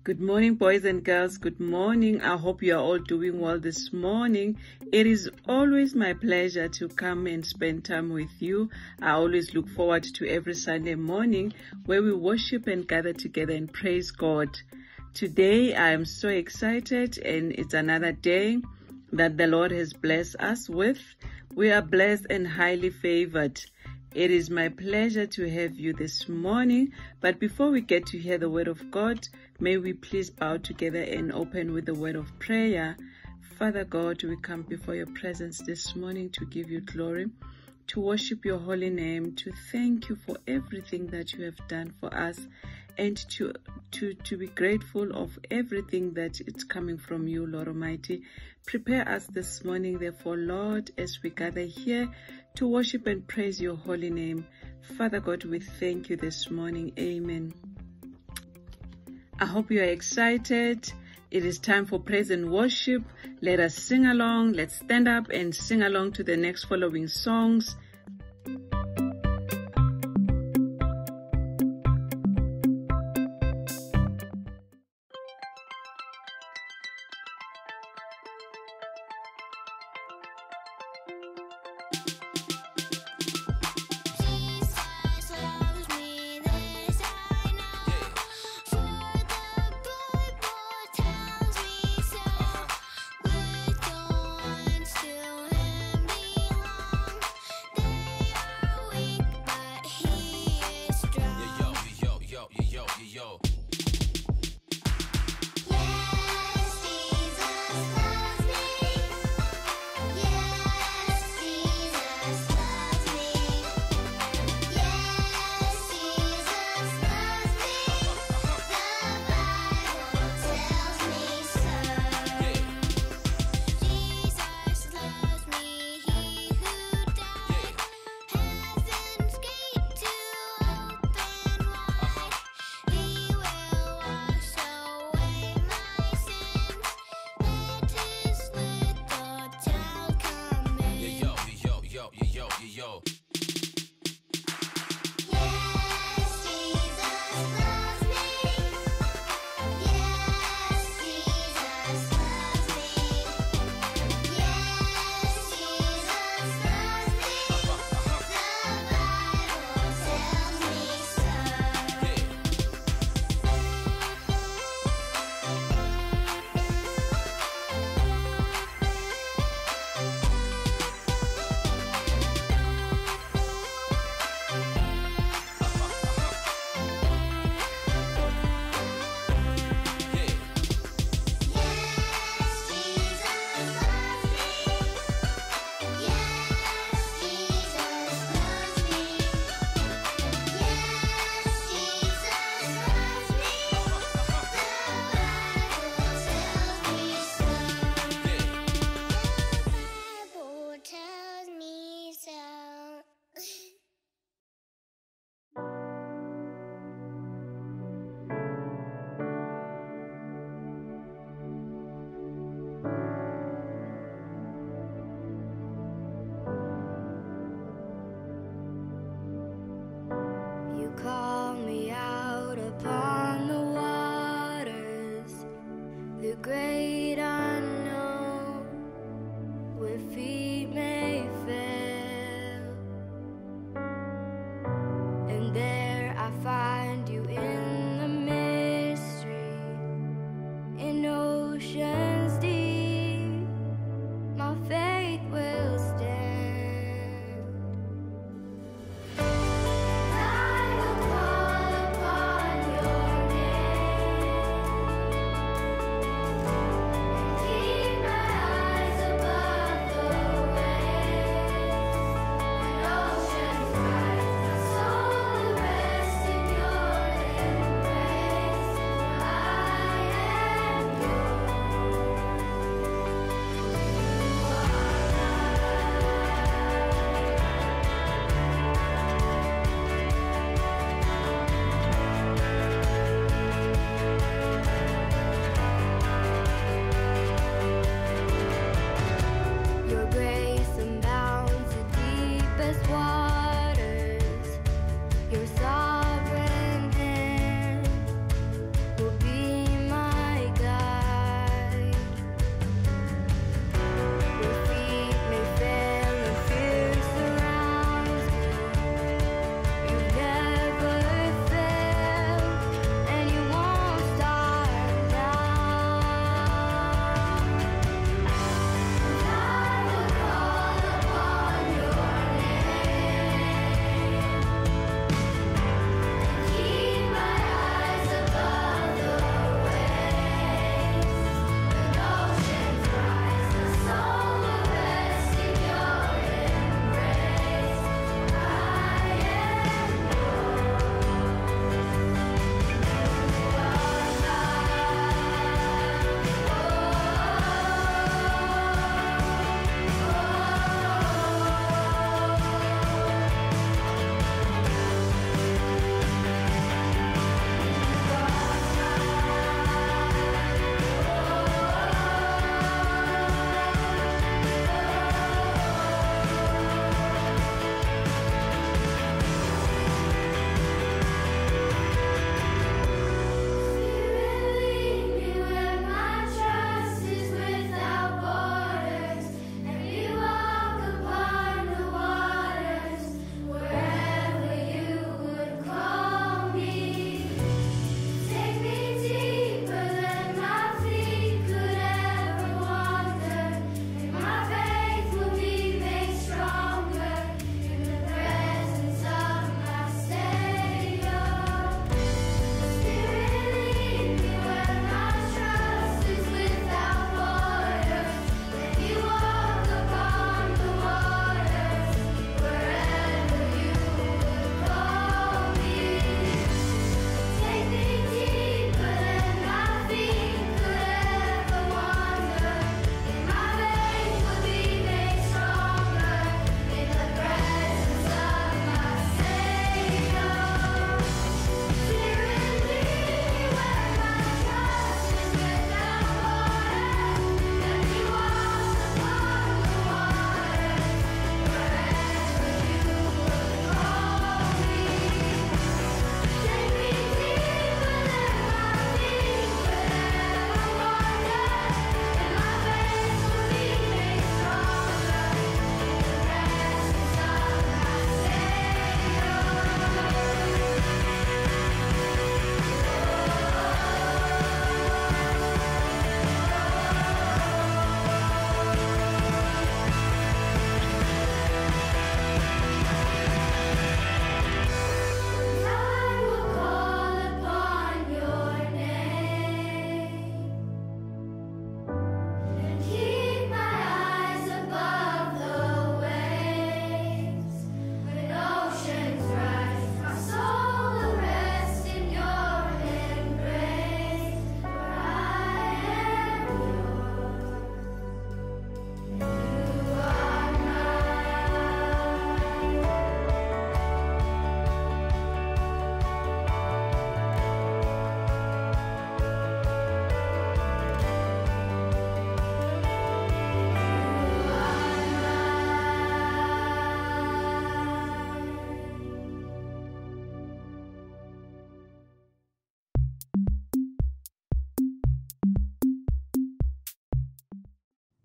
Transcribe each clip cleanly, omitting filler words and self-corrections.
Good morning, boys and girls. Good morning. I hope you are all doing well this morning. It is always my pleasure to come and spend time with you. I always look forward to every Sunday morning where we worship and gather together and praise God. Today, I am so excited, and it's another day that the Lord has blessed us with. We are blessed and highly favored. It is my pleasure to have you this morning. But before we get to hear the word of God, may we please bow together and open with the word of prayer. Father God, we come before your presence this morning to give you glory, to worship your holy name, to thank you for everything that you have done for us, and to be grateful of everything that is coming from you, Lord Almighty. Prepare us this morning, therefore, Lord, as we gather here to worship and praise your holy name. Father God, we thank you this morning. Amen. I hope you are excited. It is time for praise and worship. Let us sing along. Let's stand up and sing along to the next following songs. Call me out upon the waters, the great unknown, where feet may fail, and there I find you in the mystery, in oceans deep, my faith will stand. Keep my eyes above the waves.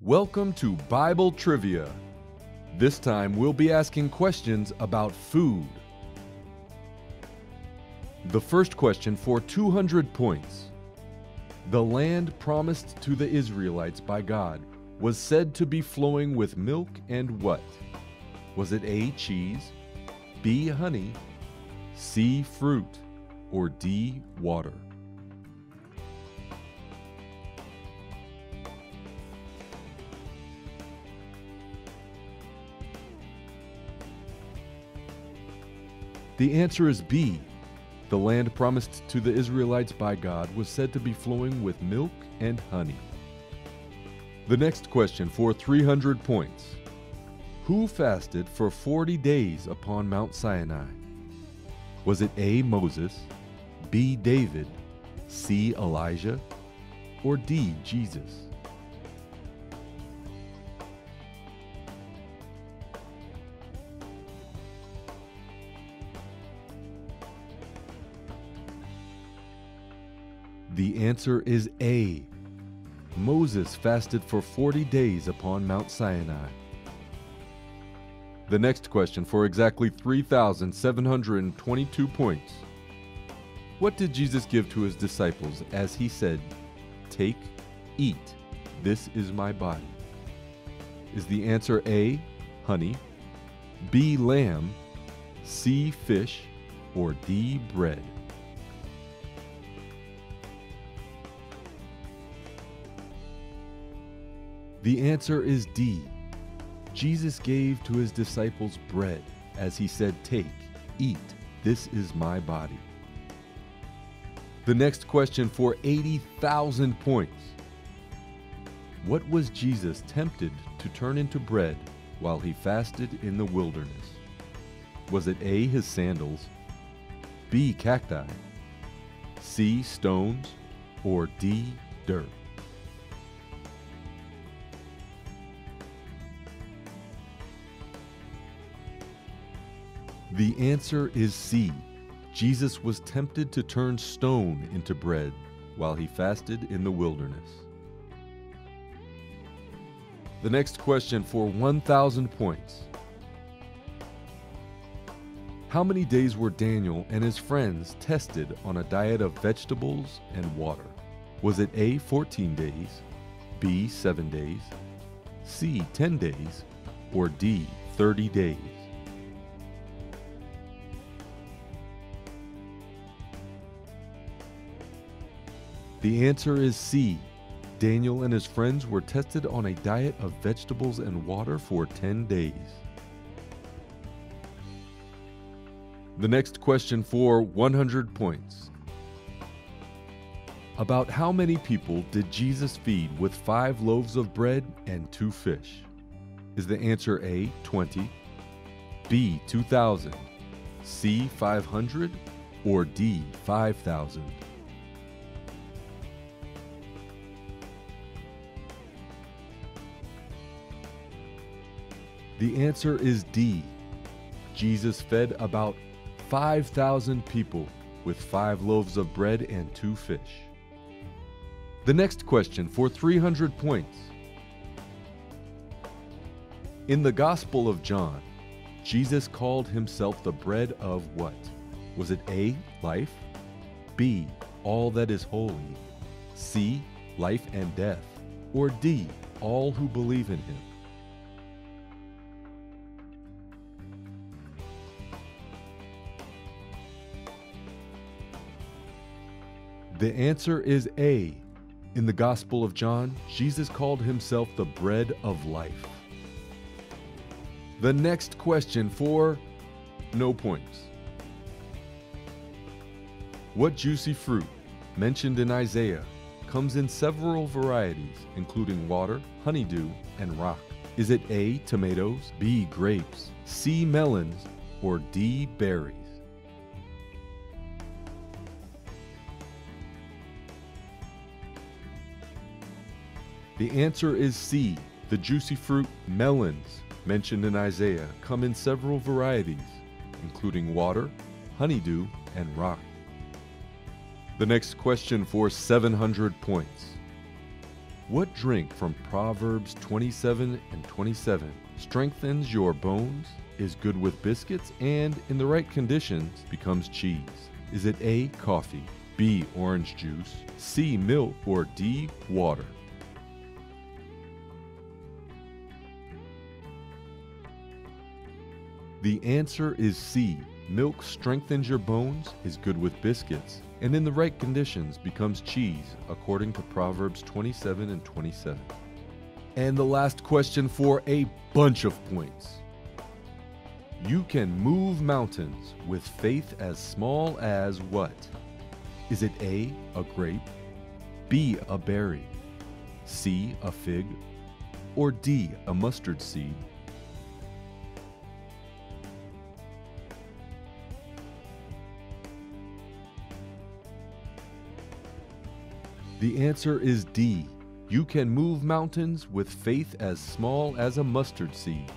Welcome to Bible Trivia. This time we'll be asking questions about food. The first question for 200 points. The land promised to the Israelites by God was said to be flowing with milk and what? Was it A, cheese, B, honey, C, fruit, or D, water? The answer is B. The land promised to the Israelites by God was said to be flowing with milk and honey. The next question for 300 points. Who fasted for 40 days upon Mount Sinai? Was it A, Moses, B, David, C, Elijah, or D, Jesus? The answer is A. Moses fasted for 40 days upon Mount Sinai. The next question for exactly 3,722 points. What did Jesus give to his disciples as he said, "Take, eat, this is my body"? Is the answer A, honey, B, lamb, C, fish, or D, bread? The answer is D. Jesus gave to his disciples bread as he said, "Take, eat, this is my body." The next question for 80,000 points. What was Jesus tempted to turn into bread while he fasted in the wilderness? Was it A, his sandals, B, cacti, C, stones, or D, dirt? The answer is C. Jesus was tempted to turn stone into bread while he fasted in the wilderness. The next question for 1,000 points. How many days were Daniel and his friends tested on a diet of vegetables and water? Was it A, 14 days, B, 7 days, C, 10 days, or D, 30 days? The answer is C. Daniel and his friends were tested on a diet of vegetables and water for 10 days. The next question for 100 points. About how many people did Jesus feed with 5 loaves of bread and 2 fish? Is the answer A, 20, B, 2,000, C, 500, or D, 5,000? The answer is D. Jesus fed about 5,000 people with 5 loaves of bread and 2 fish. The next question for 300 points. In the Gospel of John, Jesus called himself the bread of what? Was it A, life, B, all that is holy, C, life and death, or D, all who believe in him? The answer is A. In the Gospel of John, Jesus called himself the bread of life. The next question for no points. What juicy fruit, mentioned in Isaiah, comes in several varieties, including water, honeydew, and rock? Is it A, tomatoes, B, grapes, C, melons, or D, berries? The answer is C. The juicy fruit melons, mentioned in Isaiah, come in several varieties, including water, honeydew, and rock. The next question for 700 points. What drink from Proverbs 27 and 27 strengthens your bones, is good with biscuits, and in the right conditions becomes cheese? Is it A, coffee, B, orange juice, C, milk, or D, water? The answer is C. Milk strengthens your bones, is good with biscuits, and in the right conditions becomes cheese, according to Proverbs 27 and 27. And the last question for a bunch of points. You can move mountains with faith as small as what? Is it A, a grape, B, a berry, C, a fig, or D, a mustard seed? The answer is D. You can move mountains with faith as small as a mustard seed.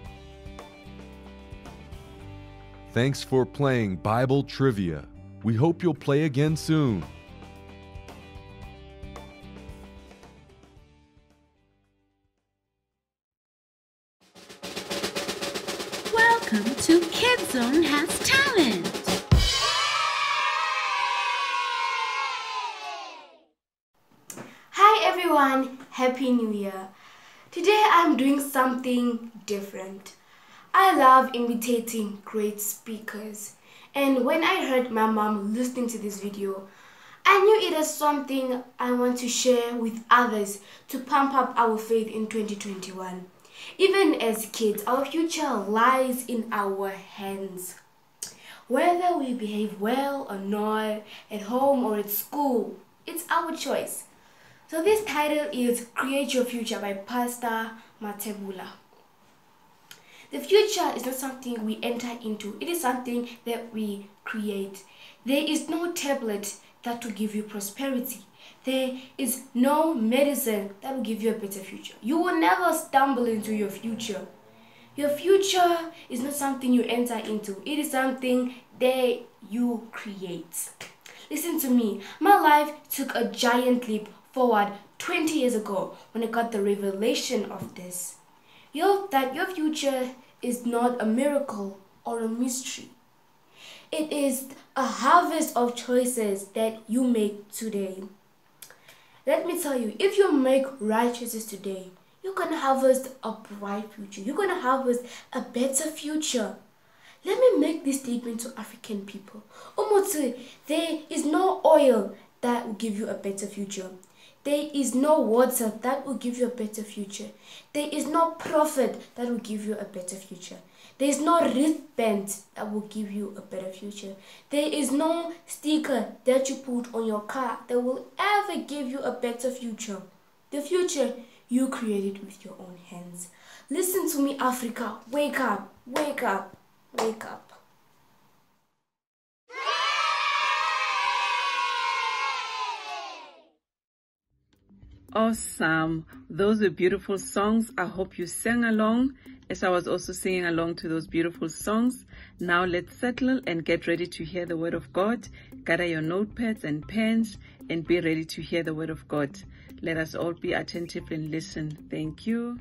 Thanks for playing Bible Trivia. We hope you'll play again soon. Welcome to Kidz Zone Has Talent. Hi everyone, Happy New Year. Today I'm doing something different. I love imitating great speakers, and when I heard my mom listening to this video, I knew it is something I want to share with others to pump up our faith in 2021. Even as kids, our future lies in our hands. Whether we behave well or not, at home or at school, it's our choice. So this title is Create Your Future by Pastor Matebula. The future is not something we enter into, it is something that we create. There is no tablet that will give you prosperity. There is no medicine that will give you a better future. You will never stumble into your future. Your future is not something you enter into, it is something that you create. Listen to me, my life took a giant leap forward 20 years ago when I got the revelation of this. That your future is not a miracle or a mystery. It is a harvest of choices that you make today. Let me tell you, if you make right choices today, you're going to harvest a bright future. You're going to harvest a better future. Let me make this statement to African people. Umotse, there is no oil that will give you a better future. There is no water that will give you a better future. There is no prophet that will give you a better future. There is no wristband that will give you a better future. There is no sticker that you put on your car that will ever give you a better future. The future, you create it with your own hands. Listen to me, Africa. Wake up, wake up, wake up. Awesome. Those were beautiful songs. I hope you sang along as I was also singing along to those beautiful songs. Now let's settle and get ready to hear the word of God. Gather your notepads and pens and be ready to hear the word of God. Let us all be attentive and listen. Thank you.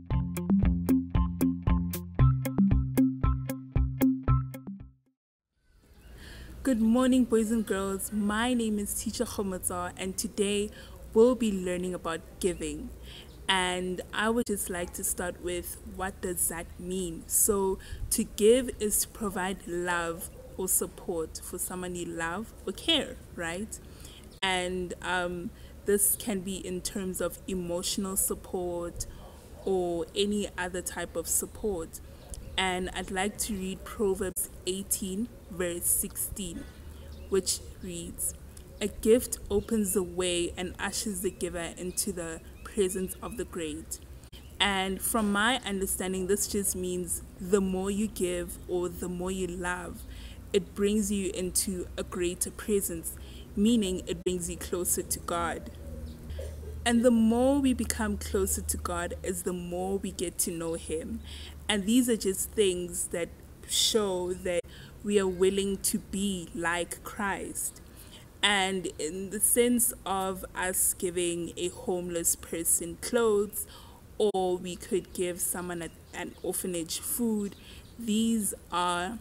Good morning, boys and girls. My name is Teacher Khomotsa, and today we'll be learning about giving. And I would just like to start with, what does that mean? So to give is to provide love or support for someone you love or care, right? And this can be in terms of emotional support or any other type of support. And I'd like to read Proverbs 18 verse 16, which reads, "A gift opens the way and ushers the giver into the presence of the great." And from my understanding, this just means the more you give or the more you love, it brings you into a greater presence, meaning it brings you closer to God. And the more we become closer to God is the more we get to know Him. And these are just things that show that we are willing to be like Christ. And in the sense of us giving a homeless person clothes, or we could give someone at an orphanage food, these are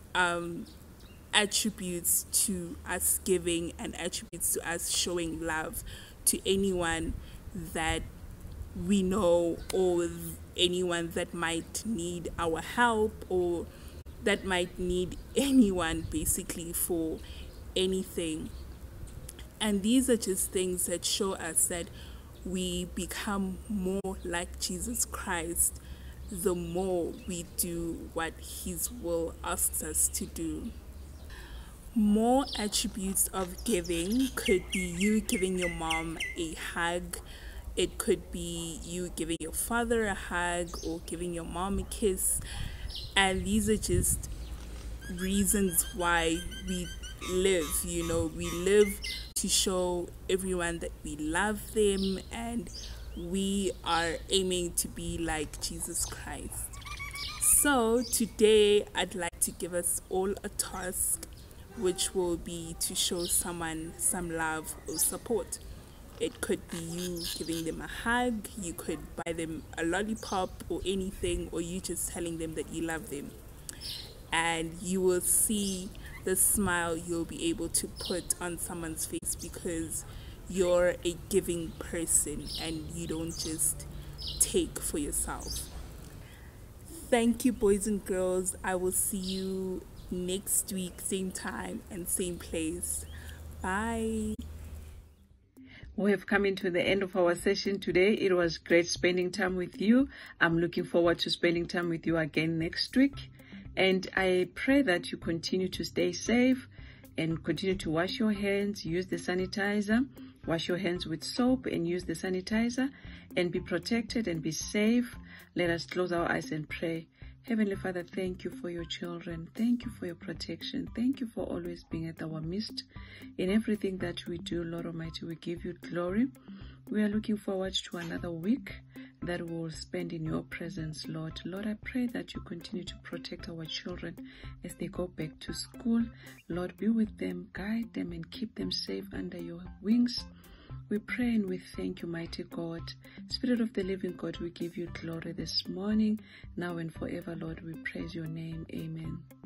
attributes to us giving and attributes to us showing love to anyone that we know, or anyone that might need our help, or that might need anyone basically for anything. And these are just things that show us that we become more like Jesus Christ the more we do what his will asks us to do. More attributes of giving could be you giving your mom a hug. It could be you giving your father a hug or giving your mom a kiss. And these are just reasons why we live. We live to show everyone that we love them, and we are aiming to be like Jesus Christ. So today I'd like to give us all a task, which will be to show someone some love or support. It could be you giving them a hug, you could buy them a lollipop or anything, or you just telling them that you love them. And you will see the smile you'll be able to put on someone's face, because you're a giving person and you don't just take for yourself. Thank you, boys and girls. I will see you next week, same time and same place. Bye. We have come into the end of our session today. It was great spending time with you. I'm looking forward to spending time with you again next week. And I pray that you continue to stay safe and continue to wash your hands, use the sanitizer, wash your hands with soap and use the sanitizer, and be protected and be safe. Let us close our eyes and pray. Heavenly Father, thank you for your children. Thank you for your protection. Thank you for always being at our midst. In everything that we do, Lord Almighty, we give you glory. We are looking forward to another week that we will spend in your presence, Lord. Lord, I pray that you continue to protect our children as they go back to school. Lord, be with them, guide them, and keep them safe under your wings. We pray and we thank you, mighty God. Spirit of the living God, we give you glory this morning, now and forever, Lord. We praise your name. Amen.